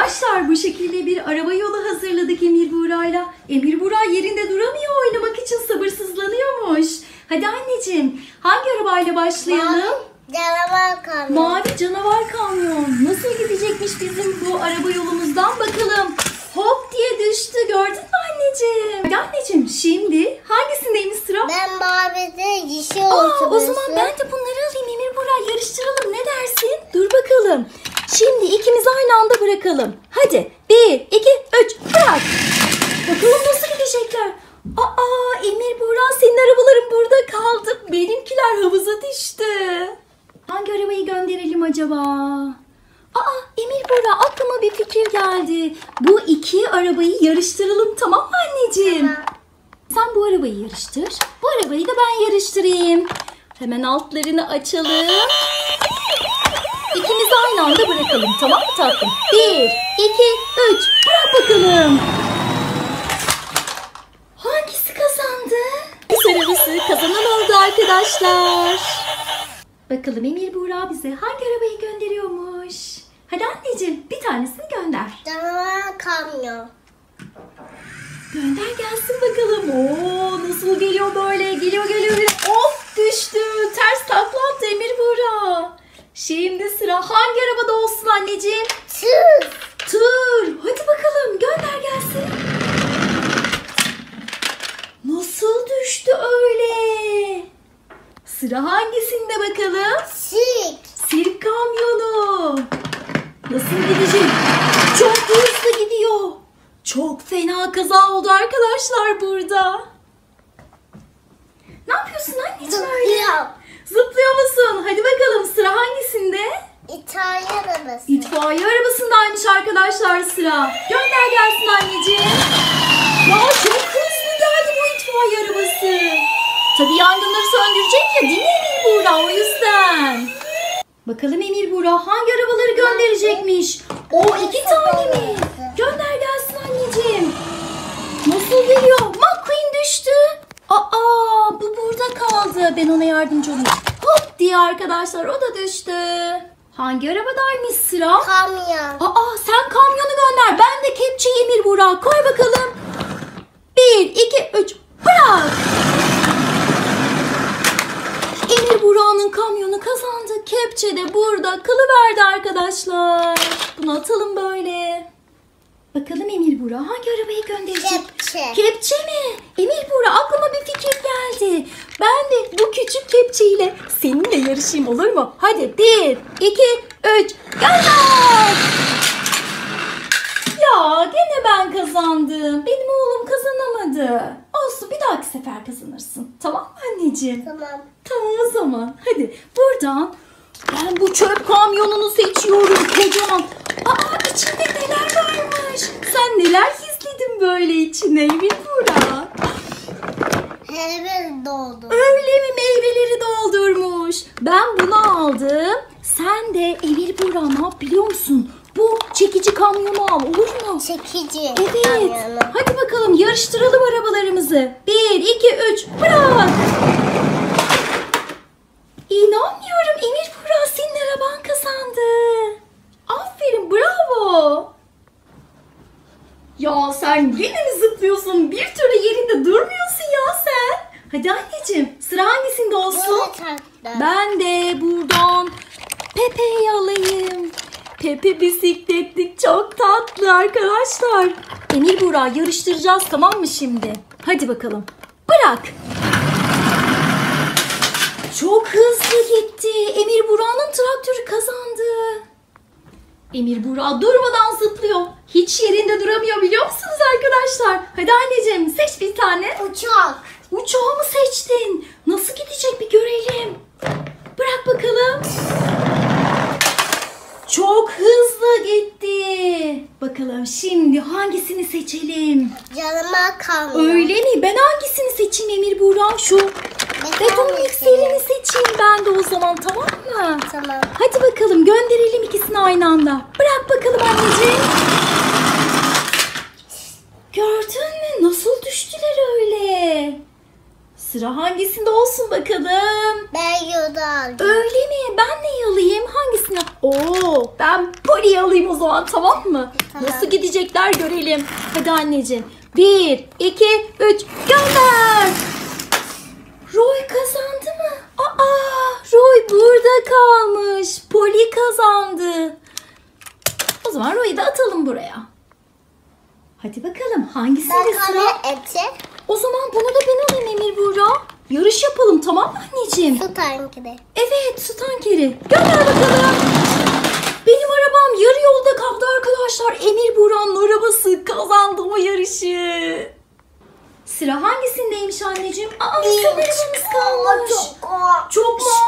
Arkadaşlar bu şekilde bir araba yolu hazırladık Emir Buğra'yla. Emir Buğra yerinde duramıyor, oynamak için sabırsızlanıyormuş. Hadi anneciğim, hangi arabayla başlayalım? Canavar kamyon. Mavi canavar kamyon. Nasıl gidecekmiş bizim bu araba yolumuzdan bakalım. Hop diye düştü, gördün mü anneciğim? Hadi anneciğim, şimdi hangisindeymiş sıra? Ben mavide yeşil olsun. O zaman ben de bunları alayım Emir Buğra, yarıştıralım, ne dersin? Dur bakalım. Şimdi ikimiz aynı anda bırakalım. Hadi 1, 2, 3 bırak. Bakalım nasıl gidecekler. Emir Buğra, senin arabaların burada kaldı. Benimkiler havuza düştü. Hangi arabayı gönderelim acaba? Emir Buğra, aklıma bir fikir geldi. Bu iki arabayı yarıştıralım, tamam mı anneciğim? Tamam. Sen bu arabayı yarıştır. Bu arabayı da ben yarıştırayım. Hemen altlarını açalım. İkimizi aynı anda bırakalım, tamam mı tatlım? 1, 2, 3 bırak bakalım. Hangisi kazandı? Sarısı kazanan oldu arkadaşlar. Bakalım Emir Buğra bize hangi arabayı gönderiyormuş? Hadi anneciğim, bir tanesini gönder. Canavar kamyon. Gönder gelsin bakalım. Nasıl geliyor böyle? Geliyor. Of, düştü. Ters takla attı Emir Buğra. Şimdi sıra hangi arabada olsun anneciğim? Tır. Hadi bakalım, gönder gelsin. Nasıl düştü öyle? Sıra hangisinde bakalım? Sirk kamyonu. Nasıl gidecek? Çok hızlı gidiyor. Çok fena kaza oldu arkadaşlar burada. Ne yapıyorsun anneciğim öyle? Zıplıyor musun? Hadi bakalım, sıra hangisinde? İtfaiye arabası. İtfaiye arabasındaymış arkadaşlar sıra. Gönder gelsin anneciğim. Ya çok hızlı geldi bu itfaiye arabası. Tabii yangınları söndürecek ya, değil mi Emir Buğra, o yüzden. Bakalım Emir Buğra hangi arabaları gönderecekmiş? İki tane mi? Gönder gelsin anneciğim. Nasıl geliyor? McQueen düştü. Bu burada kaldı. Ben ona yardımcı olayım. Hop diye arkadaşlar, o da düştü. Hangi arabadaymış sıra? Kamyon. Sen kamyonu gönder. Ben de kepçeyi Emir Buğra. Koy bakalım. 1, 2, 3 bırak. Emir Buğra'nın kamyonu kazandı. Kepçe de burada kalıverdi arkadaşlar. Bunu atalım böyle. Bakalım Emir Buğra hangi arabayı gönderecek? Kepçe mi? Emir Buğra, aklıma bir fikir geldi. Ben de bu küçük kepçeyle seninle yarışayım, olur mu? Hadi 1, 2, 3 gönder. Ya gene ben kazandım. Benim oğlum kazanamadı. Olsun, bir dahaki sefer kazanırsın. Tamam mı anneciğim? Tamam. Tamam o zaman. Hadi buradan ben bu çöp kamyonunu seçiyorum kocaman. İçinde neler varmış? Sen neler gizledin böyle içine Emir Buğra? Meyve doldu. Öyle mi? Meyveleri doldurmuş. Ben bunu aldım. Sen de Emir Buğra ne yap biliyor musun? Bu çekici kamyonu al, olur mu? Çekici Evet. kamyonu. Hadi bakalım, yarıştıralım arabalarımızı. 1, 2, 3 bırak. İnanmıyorum Emir Buğra, senin araban kazandı. Aferin, bravo. Ya sen yine mi zıplıyorsun? Bir türlü yerinde durmuyorsun ya sen. Hadi anneciğim, sıra hangisinde olsun? Ben de buradan Pepe'yi alayım. Pepe bisikletlik, çok tatlı arkadaşlar. Emir Buğra, yarıştıracağız, tamam mı şimdi? Hadi bakalım. Bırak. Çok hızlı gitti. Emir Buğra'nın traktörü kazandı. Emir Buğra durmadan zıplıyor. Hiç yerinde duramıyor, biliyor musunuz arkadaşlar? Hadi anneciğim, seç bir tane. Uçak. Uçağı mı seçtin? Nasıl gidecek bir görelim. Bırak bakalım. Çok hızlı gitti. Bakalım şimdi hangisini seçelim? Canavar kamyon. Öyle mi? Ben hangisini seçeyim Emir Buğra? Şu beton mikserini seçeyim ben de o zaman, tamam mı? Tamam. Hadi bakalım, gönderelim ikisini aynı anda. Bırak bakalım anneciğim. Gördün mü? Nasıl düştüler öyle? Sıra hangisinde olsun bakalım? Ben yolda aldım. Öyle mi? Ben de alayım? Hangisini? Oo, ben Poli'yi alayım o zaman, tamam mı? Tamam. Nasıl gidecekler görelim. Hadi anneciğim. 1, 2, 3 gönder. Roy kazandı mı? Aa, Roy burada kalmış. Poli kazandı. O zaman Roy'u da atalım buraya. Hadi bakalım hangisinde Ben sıra? kahve eti. O zaman bunu da ben alayım Emir Buğra. Yarış yapalım, tamam mı anneciğim? Su tankeri. Evet, su tankeri. Gönder bakalım. Benim arabam yarı yolda kaldı arkadaşlar. Emir Buğra'nın arabası kazandı bu yarışı. Sıra hangisindeymiş anneciğim? Aa, bizim arabamız kalmış. Çok mu